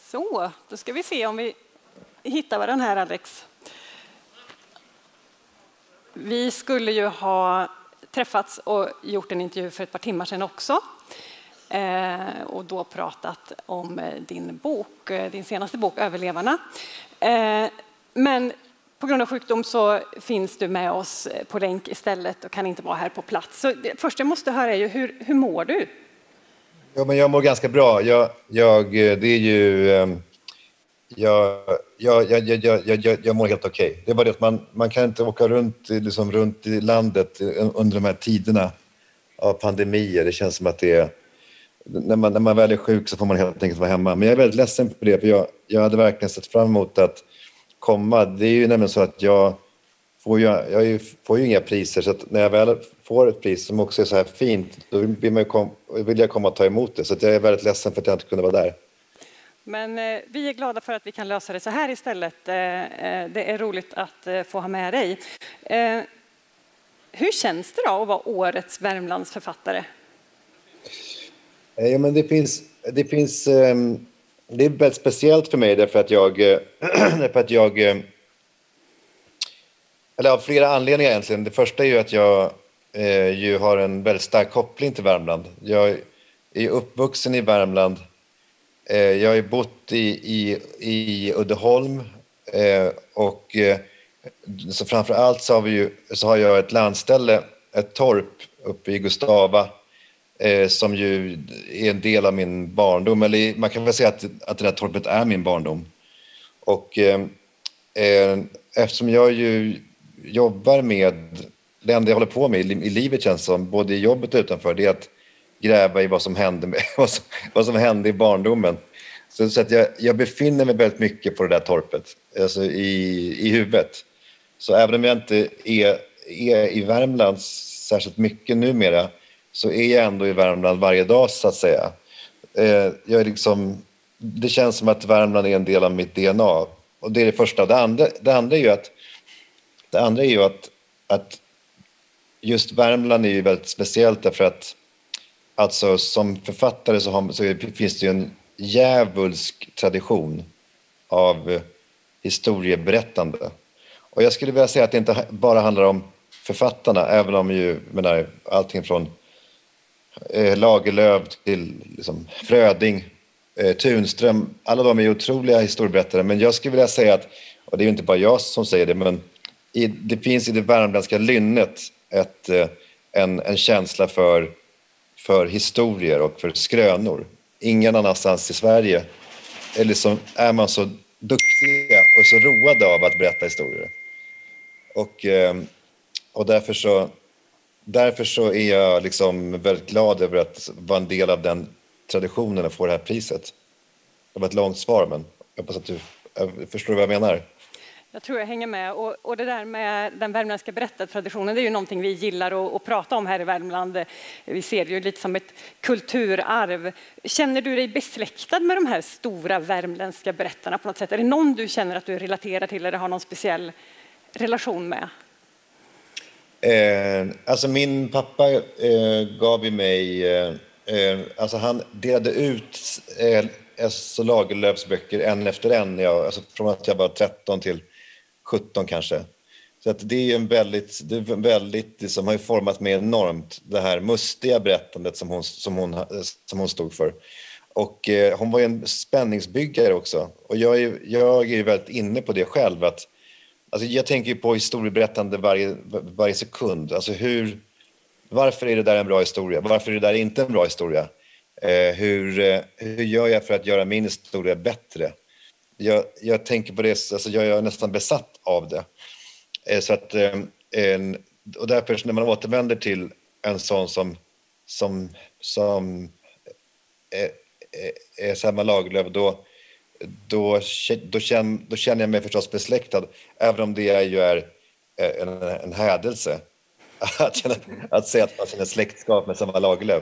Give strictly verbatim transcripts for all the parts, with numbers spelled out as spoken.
Så, då ska vi se om vi hittar vad den här, Alex. Vi skulle ju ha träffats och gjort en intervju för ett par timmar sedan också. Eh, och då pratat om din bok, din senaste bok, Överlevarna. Eh, men på grund av sjukdom så finns du med oss på länk istället och kan inte vara här på plats. Så det första jag måste höra är ju, hur, hur mår du? Ja, men jag mår ganska bra. Jag, jag, det är ju... Jag, jag, jag, jag, jag, jag, jag mår helt okej. Okay. Det är bara det att man, man kan inte åka runt, liksom, runt i landet under de här tiderna av pandemier. Det känns som att det är... När man, när man väl är sjuk så får man helt enkelt vara hemma. Men jag är väldigt ledsen för det, för jag, jag hade verkligen sett fram emot att komma. Det är ju nämligen så att jag får ju, jag får ju inga priser, så att när jag väl får ett pris som också är så här fint, då vill, man kom, vill jag komma och ta emot det. Så att jag är väldigt ledsen för att jag inte kunde vara där. Men eh, vi är glada för att vi kan lösa det så här istället. Eh, det är roligt att eh, få ha med dig. Eh, hur känns det då att vara årets Värmlandsförfattare? Ja, men det finns, det finns, det är väldigt speciellt för mig därför att jag, därför att jag, eller av flera anledningar egentligen. Det första är ju att jag eh, ju har en väldigt stark koppling till Värmland. Jag är uppvuxen i Värmland. Eh, jag har ju bott i, i, i Uddeholm eh, och eh, så framför allt så har, vi ju, så har jag ett landställe, ett torp uppe i Gustava, Eh, som ju är en del av min barndom. Eller man kan väl säga att, att det där torpet är min barndom. Och eh, eh, eftersom jag ju jobbar med det enda jag håller på med i, i livet, känns som, både i jobbet och utanför, det är att gräva i vad som hände, med, vad som, vad som hände i barndomen. Så, så att jag, jag befinner mig väldigt mycket på det där torpet, alltså i, i huvudet. Så även om jag inte är, är i Värmland särskilt mycket numera, så är jag ändå i Värmland varje dag, så att säga. Eh, jag är liksom, det känns som att Värmland är en del av mitt D N A. Och det är det första. Det andra, det andra är ju att, det andra är ju att, att just Värmland är ju väldigt speciellt därför att alltså, som författare så, har, så finns det ju en djävulsk tradition av historieberättande. Och jag skulle vilja säga att det inte bara handlar om författarna, även om ju, menar, allting från eh, Lagerlöf till liksom, Fröding, eh, Tunström, alla de är ju otroliga historieberättare. Men jag skulle vilja säga att, och det är ju inte bara jag som säger det, men i, det finns i det värmländska lynnet ett, eh, en, en känsla för, för historier och för skrönor. Ingen annanstans i Sverige eller så är man så duktiga och så roade av att berätta historier. Och, och därför, så, därför så är jag liksom väldigt glad över att vara en del av den traditionen och få det här priset. Det var ett långt svar, men jag hoppas att du förstår vad jag menar. Jag tror jag hänger med. Och, och det där med den värmländska berättartraditionen, det är ju någonting vi gillar att, att prata om här i Värmland. Vi ser det ju lite som ett kulturarv. Känner du dig besläktad med de här stora värmländska berättarna på något sätt? Är det någon du känner att du relaterar till eller har någon speciell relation med? Eh, alltså min pappa eh, gav ju mig, eh, alltså han delade ut eh, S. Lagerlöfs böcker en efter en, ja, alltså från att jag var tretton till sjutton kanske. Så att det är ju en väldigt, det är väldigt, det som har ju format mig enormt, det här mustiga berättandet som hon, som hon, som hon stod för. Och eh, hon var ju en spänningsbyggare också. Och jag är, jag är ju väldigt inne på det själv, att alltså jag tänker ju på historieberättande varje, varje sekund. Alltså hur, varför är det där en bra historia? Varför är det där inte en bra historia? Eh, hur, eh, hur gör jag för att göra min historia bättre? Jag, jag tänker på det, alltså jag är nästan besatt av det. Eh, så att, eh, en, och därför när man återvänder till en sån som, som, som eh, eh, Selma Lagerlöf, då Då, då, känner, då känner jag mig förstås besläktad, även om det ju är en, en hädelse att, känna, att säga att man känner släktskap med Selma Lagerlöf.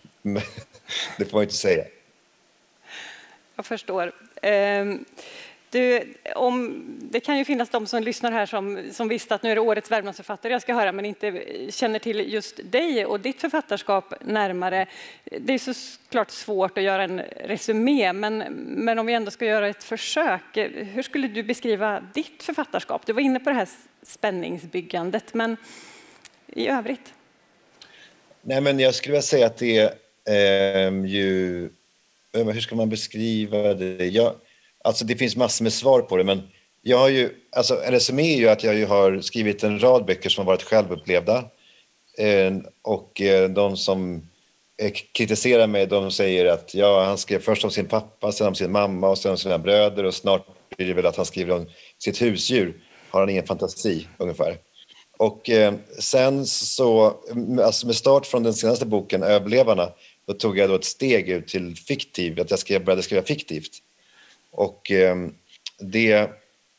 Det får man inte säga. Jag förstår. Du, om, det kan ju finnas de som lyssnar här som, som visste att nu är det årets Värmlandsförfattare jag ska höra, men inte känner till just dig och ditt författarskap närmare. Det är så klart svårt att göra en resumé, men, men om vi ändå ska göra ett försök. Hur skulle du beskriva ditt författarskap? Du var inne på det här spänningsbyggandet, men i övrigt? Nej, men jag skulle vilja säga att det är eh, ju... Hur ska man beskriva det? Jag, alltså det finns massor med svar på det, men jag har ju... Alltså en resumé är ju att jag ju har skrivit en rad böcker som har varit självupplevda. Eh, och eh, de som eh, kritiserar mig, de säger att ja, han skrev först om sin pappa, sen om sin mamma och sen om sina bröder, och snart blir det väl att han skriver om sitt husdjur. Har han ingen fantasi, ungefär. Och eh, sen så, alltså med start från den senaste boken, Överlevarna, då tog jag då ett steg ut till fiktiv, att jag skrev, började skriva fiktivt. Och eh, det,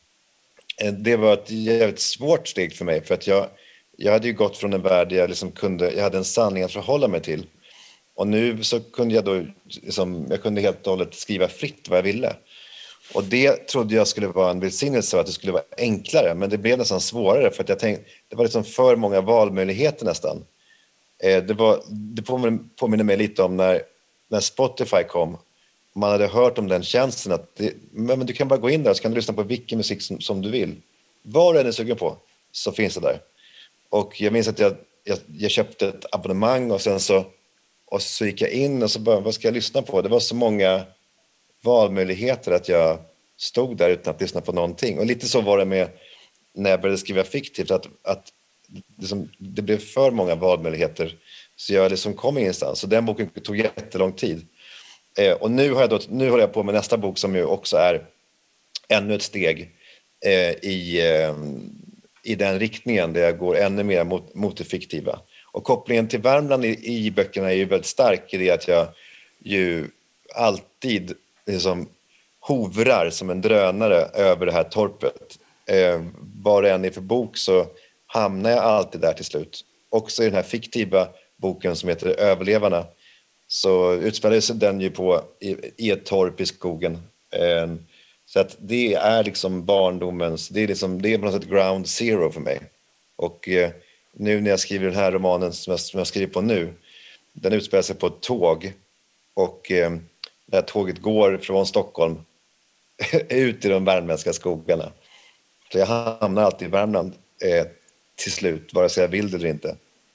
det var ett jävligt svårt steg för mig, för att jag, jag hade ju gått från en värld där jag liksom kunde, jag hade en sanning att förhålla mig till. Och nu så kunde jag då, liksom, jag kunde helt och hållet skriva fritt vad jag ville. Och det trodde jag skulle vara en välsignelse, att det skulle vara enklare, men det blev nästan svårare, för att jag tänkte, det var liksom för många valmöjligheter nästan. Eh, det, var, det påminner, påminner mig lite om när, när Spotify kom. Man hade hört om den tjänsten att det, men, men du kan bara gå in där och så kan du lyssna på vilken musik som, som du vill. Vad du än är sugen på så finns det där. Och jag minns att jag, jag, jag köpte ett abonnemang och sen så, och så gick jag in och så bara, vad ska jag lyssna på? Det var så många valmöjligheter att jag stod där utan att lyssna på någonting. Och lite så var det med när jag började skriva fiktivt, att, att liksom, det blev för många valmöjligheter så jag liksom kom ingenstans. Så den boken tog jättelång tid. Eh, och nu, har jag då, nu håller jag på med nästa bok som ju också är ännu ett steg eh, i, eh, i den riktningen där jag går ännu mer mot, mot det fiktiva. Och kopplingen till Värmland i, i böckerna är ju väldigt stark i det att jag ju alltid liksom hovrar som en drönare över det här torpet. Eh, vad det än är för bok så hamnar jag alltid där till slut. Också i den här fiktiva boken som heter Överlevarna så utspelar sig den ju på i, i ett torp i skogen. Eh, så att det är liksom barndomens, det är, liksom, det är på något sätt ground zero för mig. Och eh, nu när jag skriver den här romanen som jag, som jag skriver på nu, den utspelar sig på ett tåg och eh, det här tåget går från Stockholm ut i de värmländska skogarna. Så jag hamnar alltid i Värmland eh, till slut, vare sig jag vill det eller inte.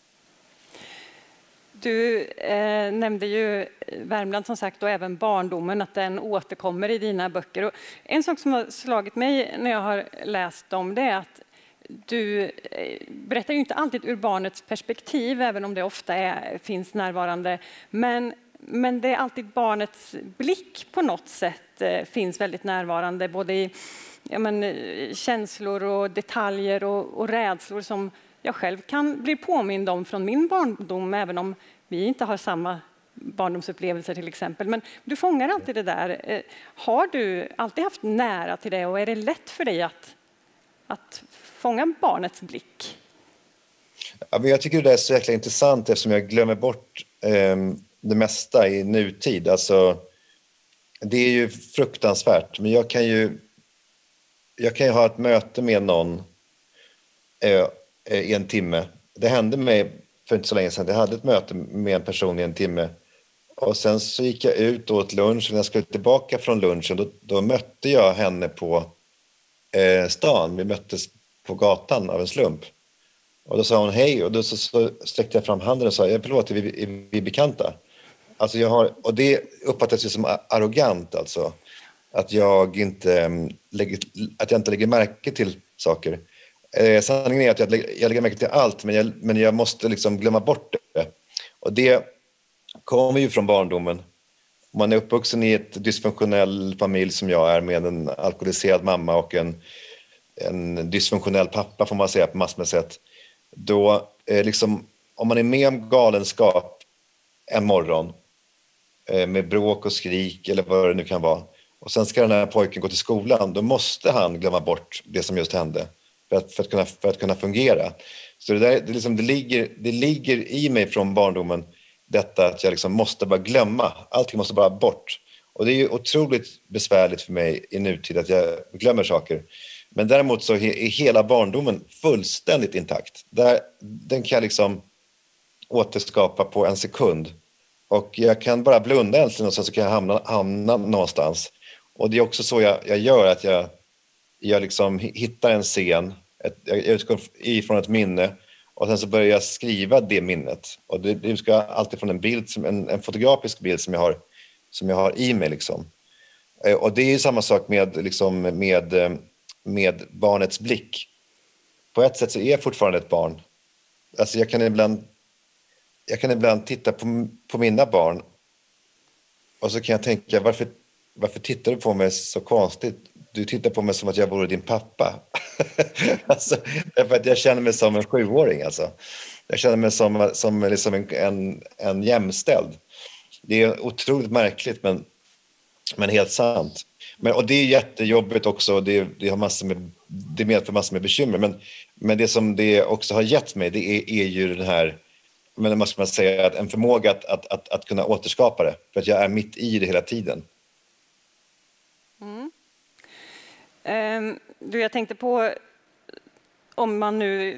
Du eh, nämnde ju Värmland som sagt och även barndomen, att den återkommer i dina böcker. Och en sak som har slagit mig när jag har läst dem, det är att du eh, berättar ju inte alltid ur barnets perspektiv, även om det ofta är, finns närvarande. Men Men det är alltid barnets blick på något sätt eh, finns väldigt närvarande, både i ja, men, känslor och detaljer och, och rädslor som jag själv kan bli påmind om från min barndom, även om vi inte har samma barndomsupplevelser till exempel. Men du fångar alltid det där. Eh, har du alltid haft nära till det och är det lätt för dig att, att fånga barnets blick? Ja, men jag tycker det är så jäkla intressant eftersom jag glömmer bort eh, det mesta i nutid. Alltså, det är ju fruktansvärt, men jag kan ju jag kan ju ha ett möte med någon eh, i en timme. Det hände mig för inte så länge sedan. Jag hade ett möte med en person i en timme och sen så gick jag ut och åt lunch och när jag skulle tillbaka från lunchen då, då mötte jag henne på eh, stan. Vi möttes på gatan av en slump. Och då sa hon hej och då så, så sträckte jag fram handen och sa jag förlåt, är vi, är vi bekanta? Alltså jag har, och det uppfattas ju som arrogant alltså. Att jag inte lägger, att jag inte lägger märke till saker. Eh, sanningen är att jag lägger, jag lägger märke till allt, men jag, men jag måste liksom glömma bort det. Och det kommer ju från barndomen. Om man är uppvuxen i ett dysfunktionell familj som jag är med en alkoholiserad mamma och en, en dysfunktionell pappa får man säga på massor med sätt. Då eh, liksom, om man är med om galenskap en morgon eh, med bråk och skrik eller vad det nu kan vara och sen ska den här pojken gå till skolan, då måste han glömma bort det som just hände för att, för att, kunna, för att kunna fungera. Så det, där, det, liksom, det, ligger, det ligger i mig från barndomen detta att jag liksom måste bara glömma, allting måste bara bort. Och det är ju otroligt besvärligt för mig i nutid att jag glömmer saker. Men däremot så är hela barndomen fullständigt intakt. Där, den kan jag liksom återskapa på en sekund. Och jag kan bara blunda äntligen och så kan jag hamna, hamna någonstans. Och det är också så jag, jag gör, att jag, jag liksom hittar en scen, ett, jag utgår ifrån ett minne och sen så börjar jag skriva det minnet. Och det, det ska alltid från en bild, som, en, en fotografisk bild som jag har, som jag har i mig. Liksom. Och det är ju samma sak med, liksom, med, med barnets blick. På ett sätt så är jag fortfarande ett barn. Alltså jag kan ibland, jag kan ibland titta på, på mina barn och så kan jag tänka, varför, varför tittar du på mig så konstigt? Du tittar på mig som att jag vore din pappa. Alltså, därför att jag känner mig som en sjuåring. Alltså. Jag känner mig som, som liksom en, en, en jämställd. Det är otroligt märkligt, men, men helt sant. Men, och det är jättejobbigt också. Det, det, har massor med, det medför massor med bekymmer. Men, men det som det också har gett mig, det är, är ju den här, men måste man säga, att en förmåga att, att, att, att kunna återskapa det. För att jag är mitt i det hela tiden. Mm. Um, du, jag tänkte på, om man nu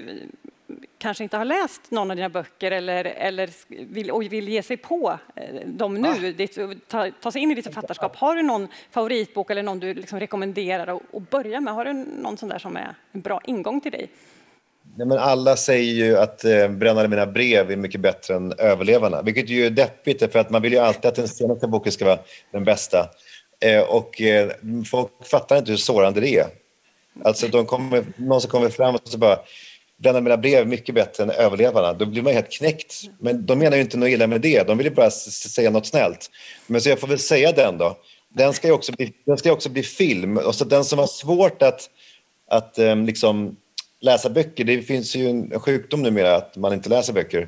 kanske inte har läst någon av dina böcker eller, eller vill, och vill ge sig på dem nu, ah. ditt, ta, ta sig in i ditt författarskap. Har du någon favoritbok eller någon du liksom rekommenderar att, att börja med? Har du någon sån där som är en bra ingång till dig? Nej, men alla säger ju att eh, Brännande mina brev är mycket bättre än Överlevarna. Vilket ju är deppigt, för att man vill ju alltid att den senaste boken ska vara den bästa. Eh, och eh, folk fattar inte hur sårande det är. Alltså de kommer, någon som kommer fram och så bara, Brännande mina brev är mycket bättre än Överlevarna. Då blir man helt knäckt. Men de menar ju inte något illa med det. De vill ju bara säga något snällt. Men så jag får väl säga den då. Den ska ju också bli, den ska ju också bli film. Och så den som har svårt att, att eh, liksom läsa böcker. Det finns ju en sjukdom numera att man inte läser böcker.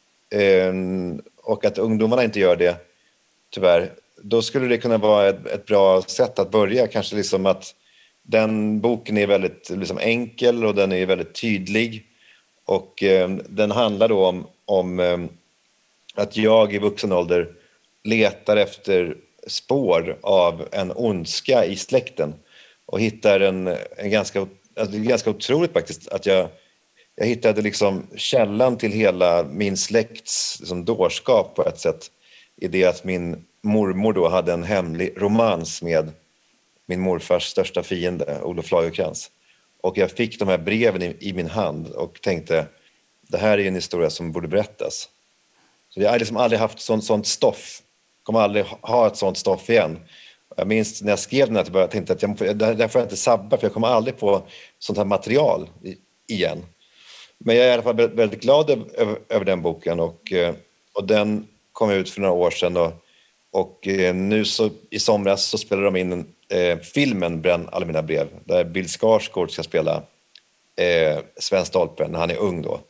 Eh, och att ungdomarna inte gör det, tyvärr. Då skulle det kunna vara ett, ett bra sätt att börja. Kanske liksom att den boken är väldigt liksom enkel och den är väldigt tydlig. Och eh, den handlar då om, om eh, att jag i vuxen ålder letar efter spår av en ondska i släkten. Och hittar en, en ganska, alltså det är ganska otroligt faktiskt att jag, jag hittade liksom källan till hela min släkts liksom dårskap på ett sätt. I det att min mormor då hade en hemlig romans med min morfars största fiende, Olof Lagercrantz. Och jag fick de här breven i, i min hand och tänkte, det här är en historia som borde berättas. Så jag har liksom aldrig haft sånt, sånt stoff. Kommer aldrig ha ett sånt stoff igen. Jag minns när jag skrev den här, jag tänkte att jag, det här får jag inte sabba, för jag kommer aldrig få sånt här material igen. Men jag är i alla fall väldigt glad över, över den boken. Och, och den kom ut för några år sedan. Och, och nu så, i somras så spelade de in eh, filmen Bränn alla mina brev. Där Bill Skarsgård ska spela eh, Sven Stolpe när han är ung då.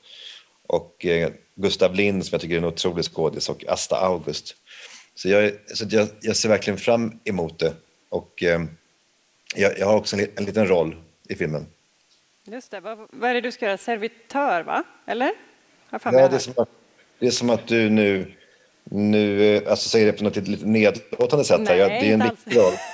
Och eh, Gustav Lind, som jag tycker är en otrolig skådis, och Asta August. Så, jag, så jag, jag ser verkligen fram emot det. Och eh, jag, jag har också en, en liten roll i filmen. Just det. Vad, vad är det du ska göra? Servitör, va? Eller? Ja, det är, som att, det är som att du nu, nu alltså säger det på något lite nedlåtande sätt. Nej, här. Ja, det är en alls. viktig roll.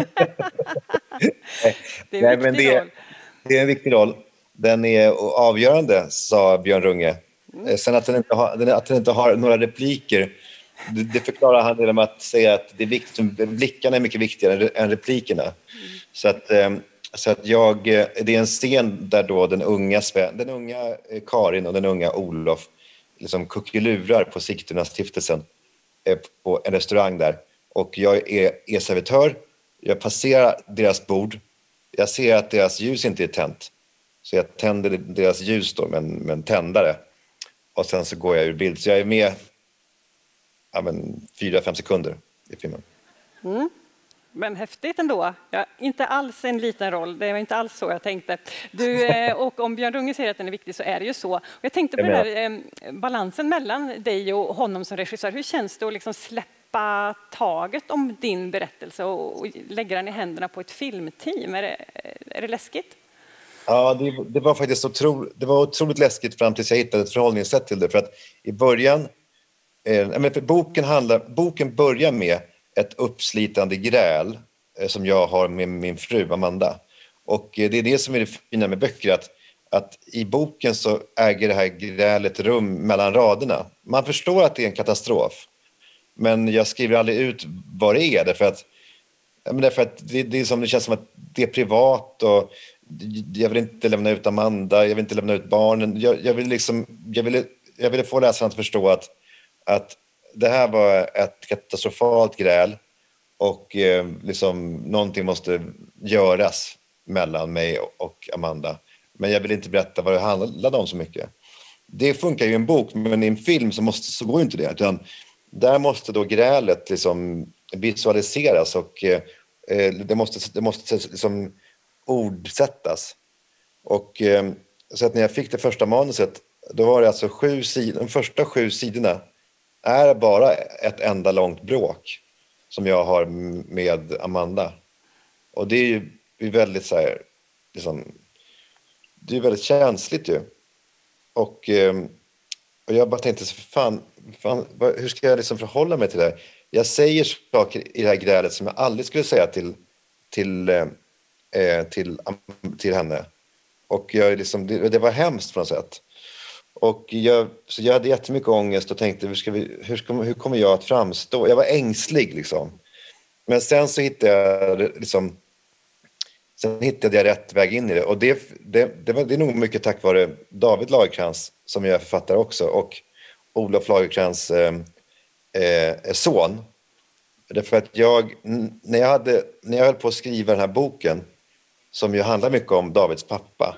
Det är en Nej, viktig men det, roll. Det är en viktig roll. Den är avgörande, sa Björn Runge. Mm. Sen att den, inte har, att den inte har några repliker, det, det förklarar han genom att säga att det är viktigt, blickarna är mycket viktigare än replikerna. Mm. Så att, så att jag, det är en scen där då den unga, den unga Karin och den unga Olof liksom kuckelurar på Sigtuna-stiftelsen på en restaurang där. Och jag är, är servitör. Jag passerar deras bord. Jag ser att deras ljus inte är tänt. Så jag tänder deras ljus då med en, med en tändare. Och sen så går jag ur bild. Så jag är med ja, men, fyra, fem sekunder i filmen. Mm. Men häftigt ändå. Ja, inte alls en liten roll. Det var inte alls så jag tänkte. Du, och om Björn Runge säger att den är viktig så är det ju så. Och jag tänkte på den där eh, balansen mellan dig och honom som regissör. Hur känns det att liksom släppa taget om din berättelse och, och lägga den i händerna på ett filmteam? Är det, är det läskigt? Ja, det, det var faktiskt otro, det var otroligt läskigt fram tills jag hittade ett förhållningssätt till det. För att i början, eh, men för boken, handlar, boken börjar med ett uppslitande gräl eh, som jag har med min fru Amanda. Och eh, det är det som är det fina med böcker, att, att i boken så äger det här grälet rum mellan raderna. Man förstår att det är en katastrof, men jag skriver aldrig ut vad det är, därför att, ja, men därför att det, det, är som, det känns som att det är privat, och jag vill inte lämna ut Amanda, jag vill inte lämna ut barnen. Jag, jag, vill, liksom, jag, ville, jag ville få läsaren att förstå att, att det här var ett katastrofalt gräl, och eh, liksom, någonting måste göras mellan mig och Amanda. Men jag vill inte berätta vad det handlade om så mycket. Det funkar ju i en bok, men i en film så, måste, så går inte det. Utan där måste då grälet liksom visualiseras, och eh, det måste, det måste liksom ordsättas. Och eh, så att när jag fick det första manuset, då var det alltså sju sidor, de första sju sidorna är bara ett enda långt bråk som jag har med Amanda. Och det är ju väldigt så här, liksom, det är väldigt känsligt ju. Och, och jag bara tänkte, fan, fan, hur ska jag liksom förhålla mig till det här? Jag säger saker i det här grälet som jag aldrig skulle säga till, till, eh, till, till henne. Och jag liksom, det, det var hemskt på något sätt. Och jag, så jag hade jättemycket ångest och tänkte, hur, ska vi, hur, ska, hur kommer jag att framstå? Jag var ängslig liksom. Men sen så hittade jag liksom, sen hittade jag rätt väg in i det. Och det, det, det, var, det är nog mycket tack vare David Lagercrantz, som jag är författare också, och Olof Lagercrantz eh, eh, son. Därför att jag, när jag, hade, när jag höll på att skriva den här boken, som ju handlar mycket om Davids pappa,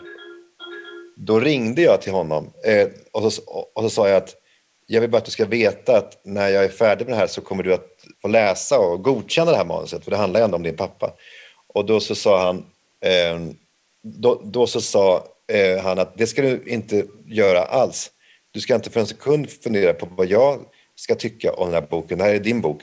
då ringde jag till honom eh, och, så, och så sa jag att jag vill bara att du ska veta att när jag är färdig med det här så kommer du att få läsa och godkänna det här manuset, för det handlar ju ändå om din pappa. Och då så sa han eh, då, då så sa eh, han att det ska du inte göra alls. Du ska inte för en sekund fundera på vad jag ska tycka om den här boken. Det här är din bok.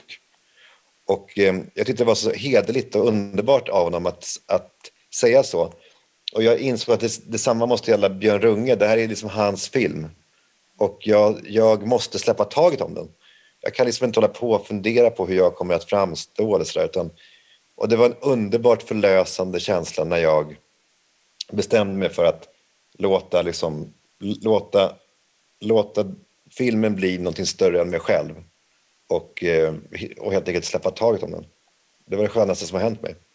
Och eh, jag tyckte det var så hederligt och underbart av honom att, att säga så. Och jag insåg att det, detsamma måste gälla Björn Runge. Det här är liksom hans film. Och jag, jag måste släppa taget om den. Jag kan liksom inte hålla på och fundera på hur jag kommer att framstå eller sådär, utan, och det var en underbart förlösande känsla när jag bestämde mig för att låta, liksom, låta, låta filmen bli någonting större än mig själv. Och, och helt enkelt släppa taget om den. Det var det skönaste som har hänt mig.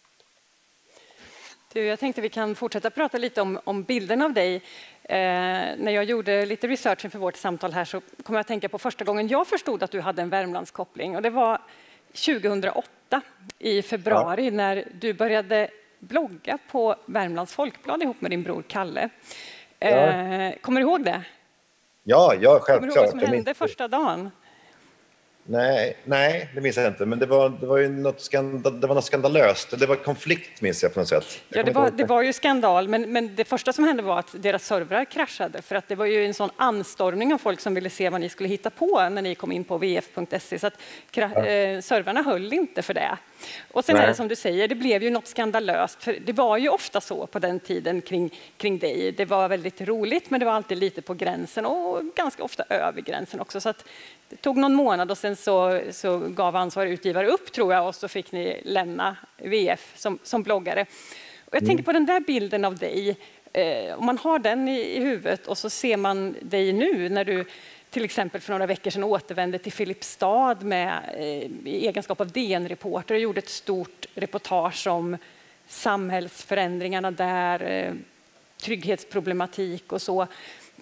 Du, jag tänkte vi kan fortsätta prata lite om, om bilden av dig. Eh, när jag gjorde lite research inför vårt samtal här så kom jag att tänka på första gången jag förstod att du hade en Värmlandskoppling. Och det var tjugohundraåtta i februari, ja, när du började blogga på Värmlands Folkblad ihop med din bror Kalle. Eh, ja. Kommer du ihåg det? Ja, ja, självklart. Kommer du ihåg vad som hände första dagen? Nej, nej, det minns jag inte. Men det var, det var ju något, skandal, det var något skandalöst. Det var konflikt, minns jag på något sätt. Ja, det var, det var ju skandal. Men, men det första som hände var att deras servrar kraschade. För att det var ju en sån anstormning av folk som ville se vad ni skulle hitta på när ni kom in på v f punkt se. Så att ja. eh, servrarna höll inte för det. Och sen nej. Är det som du säger, det blev ju något skandalöst. För det var ju ofta så på den tiden kring, kring dig. Det var väldigt roligt, men det var alltid lite på gränsen. Och ganska ofta över gränsen också. Så att det tog någon månad och sen så, så gav ansvarig utgivare upp, tror jag, och så fick ni lämna V F som, som bloggare. Och jag mm. tänker på den där bilden av dig, eh, om man har den i, i huvudet och så ser man dig nu när du till exempel för några veckor sedan återvände till Filipstad med, eh, i egenskap av D N-reporter och gjorde ett stort reportage om samhällsförändringarna där, eh, trygghetsproblematik och så.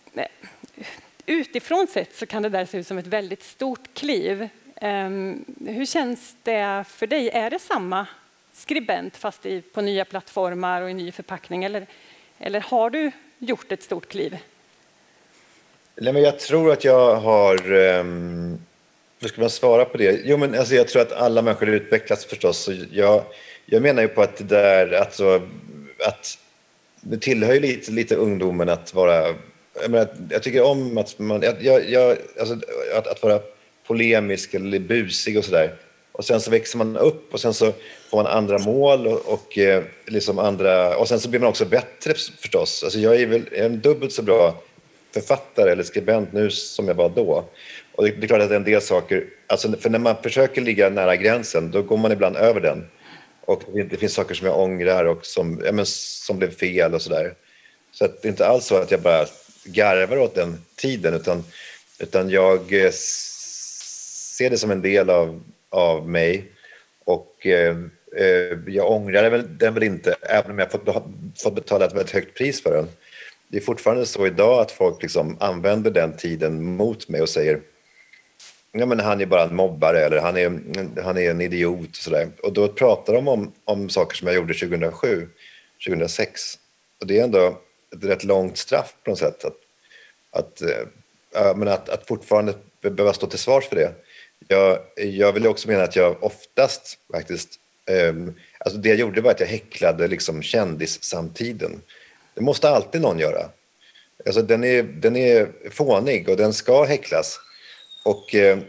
Utifrån sett så kan det där se ut som ett väldigt stort kliv. Um, hur känns det för dig? Är det samma skribent fast i, på nya plattformar och i ny förpackning? Eller, eller har du gjort ett stort kliv? Nej, men jag tror att jag har... Um, hur ska man svara på det? Jo, men alltså, jag tror att alla människor utvecklas förstås. Så jag, jag menar ju på att det där... Alltså, att det tillhör ju lite, lite ungdomen att vara... Jag, menar, jag tycker om att, man, jag, jag, alltså, att, att vara polemisk eller busig och sådär. Och sen så växer man upp och sen så får man andra mål och, och, liksom andra, och sen så blir man också bättre förstås. Alltså jag är väl en dubbelt så bra författare eller skribent nu som jag var då. Och det, det är klart att en del saker alltså för när man försöker ligga nära gränsen, då går man ibland över den. Och det finns saker som jag ångrar och som, ja, men, som blev fel och sådär. Så att det är inte alls så att jag bara garvar åt den tiden, utan, utan jag eh, ser det som en del av, av mig. Och eh, eh, jag ångrar väl, den väl inte, även om jag fått, fått betala ett väldigt högt pris för den. Det är fortfarande så idag att folk liksom använder den tiden mot mig och säger, ja, men han är bara en mobbare eller han är, han är en idiot och sådär. Och då pratar de om, om saker som jag gjorde tjugohundrasju, tjugohundrasex. Och det är ändå ett rätt långt straff på något sätt. Att, att, äh, men att, att fortfarande behöva stå till svars för det. Jag, jag vill också mena att jag oftast faktiskt, äh, alltså det jag gjorde var att jag häcklade liksom kändissamtiden. Det måste alltid någon göra. Alltså den är, den är fånig och den ska häcklas. Och, eh,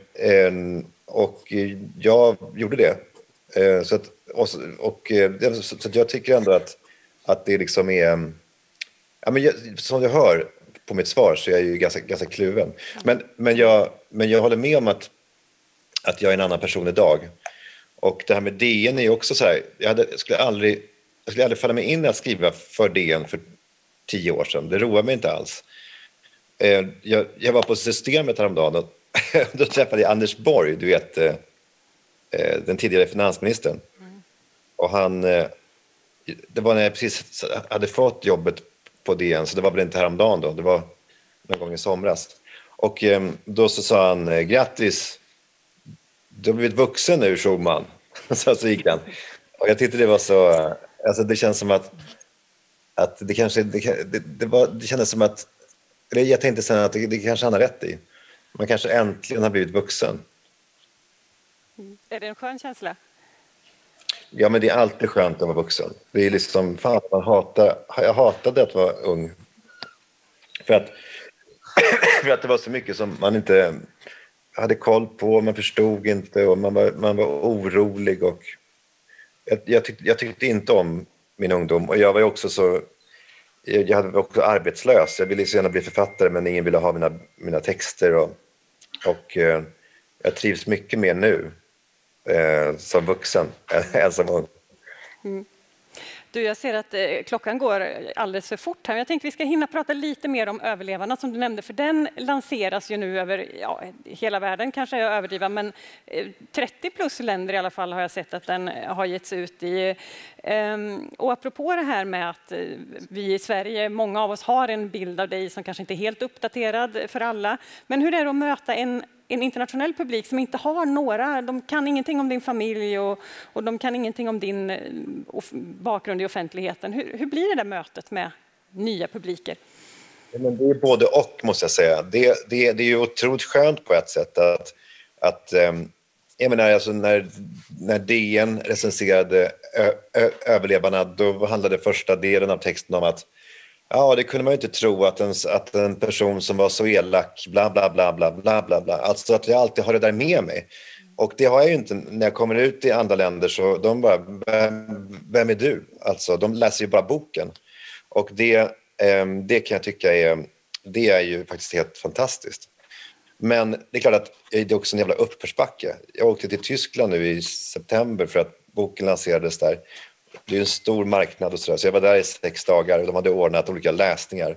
och jag gjorde det. Eh, så, att, och, och, så att jag tycker ändå att, att det liksom är... Ja, men jag, som jag hör på mitt svar så är jag ju ganska, ganska kluven. Men, men, jag, men jag håller med om att, att jag är en annan person idag. Och det här med D N är ju också så här... Jag, hade, jag, skulle aldrig, jag skulle aldrig falla mig in att skriva för D N för tio år sedan. Det roar mig inte alls. Eh, jag, jag var på Systemet häromdagen och då träffade jag Anders Borg, du vet, eh, den tidigare finansministern. Mm. Och han, eh, det var när jag precis hade fått jobbet på D N, så det var väl inte häromdagen då, det var någon gång i somras. Och eh, då så sa han, eh, grattis, du har blivit vuxen nu, Schulman. Så, så gick han. Och jag tyckte det var så, alltså det känns som att, att det kanske, det, det, det, var, det kändes som att, eller jag tänkte sen att det, det kanske han har rätt i. Man kanske äntligen har blivit vuxen. Mm. Är det en skön känsla? Ja, men det är alltid skönt att vara vuxen. Det är liksom, fan, man hatar, jag hatade att vara ung. För att, för att det var så mycket som man inte hade koll på, man förstod inte och man var, man var orolig. Och jag, jag, tyckte, jag tyckte inte om min ungdom. Och jag var ju också så... Jag hade också arbetslös. Jag ville så gärna bli författare, men ingen ville ha mina, mina texter. Och, och eh, jag trivs mycket mer nu eh, som vuxen än som ung. Mm. Du, jag ser att eh, klockan går alldeles för fort här. Jag tänkte vi ska hinna prata lite mer om överlevarna som du nämnde, för den lanseras ju nu över ja, hela världen, kanske jag överdriver, men eh, trettio plus länder i alla fall har jag sett att den har getts ut i. Eh, och apropå det här med att eh, vi i Sverige, många av oss har en bild av dig som kanske inte är helt uppdaterad för alla, men hur är det att möta en en internationell publik som inte har några, de kan ingenting om din familj och, och de kan ingenting om din uh, bakgrund i offentligheten. Hur, hur blir det där mötet med nya publiker? Ja, men det är både och, måste jag säga. Det, det, det är ju otroligt skönt på ett sätt att, att um, jag menar, alltså när, när D N recenserade ö, ö, överlevarna, då handlade första delen av texten om att ja, det kunde man ju inte tro att en, att en person som var så elak, bla bla bla bla bla bla bla. Alltså att jag alltid har det där med mig. Och det har jag ju inte när jag kommer ut i andra länder, så de bara, vem, vem är du? Alltså de läser ju bara boken. Och det, eh, det kan jag tycka är, det är ju faktiskt helt fantastiskt. Men det är klart att det är också en jävla uppförsbacke. Jag åkte till Tyskland nu i september för att boken lanserades där. Det är en stor marknad och sådär. Så jag var där i sex dagar och de hade ordnat olika läsningar.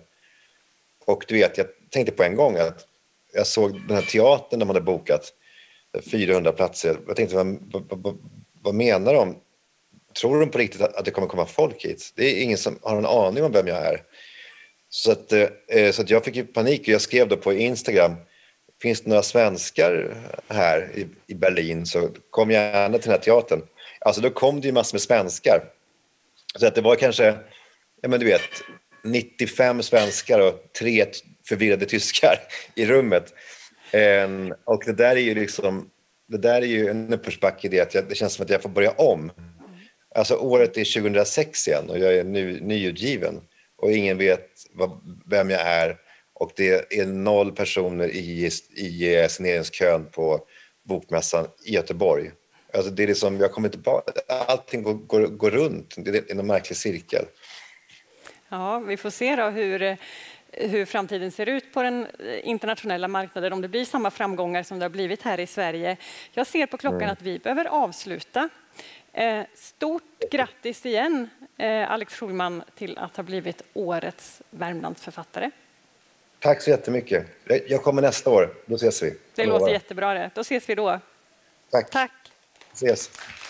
Och du vet, jag tänkte på en gång att jag såg den här teatern de hade bokat, fyrahundra platser. Jag tänkte, vad, vad, vad menar de? Tror de på riktigt att det kommer komma folk hit? Det är ingen som har en aning om vem jag är. Så att, eh, så att jag fick ju panik och jag skrev då på Instagram, finns det några svenskar här i, i Berlin så kom gärna till den här teatern. Alltså då kom det ju massor med svenskar. Så att det var kanske, ja men du vet, nittiofem svenskar och tre förvirrade tyskar i rummet. Um, och det där är ju liksom, det där är ju en uppförsbacke i det att jag, det känns som att jag får börja om. Alltså året är tjugohundrasex igen och jag är nu nyutgiven och ingen vet vad, vem jag är. Och det är noll personer i, i signeringskön på bokmässan i Göteborg. Alltså det är liksom, jag kommer inte bara, allting går, går, går runt, det är en märklig cirkel. Ja, vi får se då hur, hur framtiden ser ut på den internationella marknaden, om det blir samma framgångar som det har blivit här i Sverige. Jag ser på klockan mm. att vi behöver avsluta. Eh, stort grattis igen, eh, Alex Schulman, till att ha blivit årets Värmlandsförfattare. Tack så jättemycket. Jag kommer nästa år, då ses vi. Det låter jättebra det. Då ses vi då. Tack. Tack. Ses.